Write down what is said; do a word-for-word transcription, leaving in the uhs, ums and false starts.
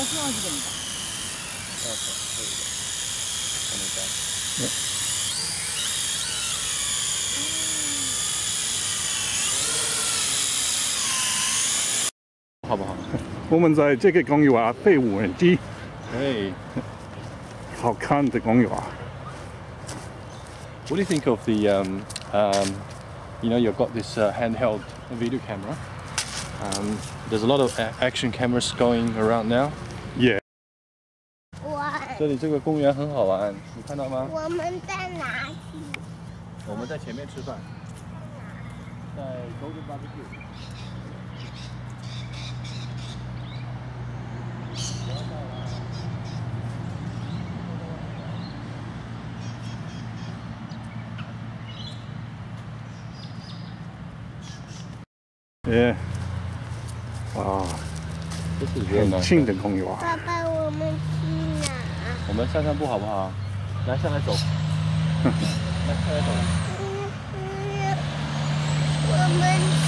태워주겠다. 네. 好不好？我们在这个公园啊，飞无人机，哎，好看的公园啊。What do you think of the um, um, you know, you've got this uh, handheld video camera. Um, there's a lot of action cameras going around now. Yeah. 这里这个公园很好玩，你看到吗？ 我们在哪里？ 我们在前面吃饭，在 Golden Barbecue。 耶！哇，这是很近的公园。 爸爸，我们去哪？ 我们散散步好不好？来，下来走。来，下来走。 我们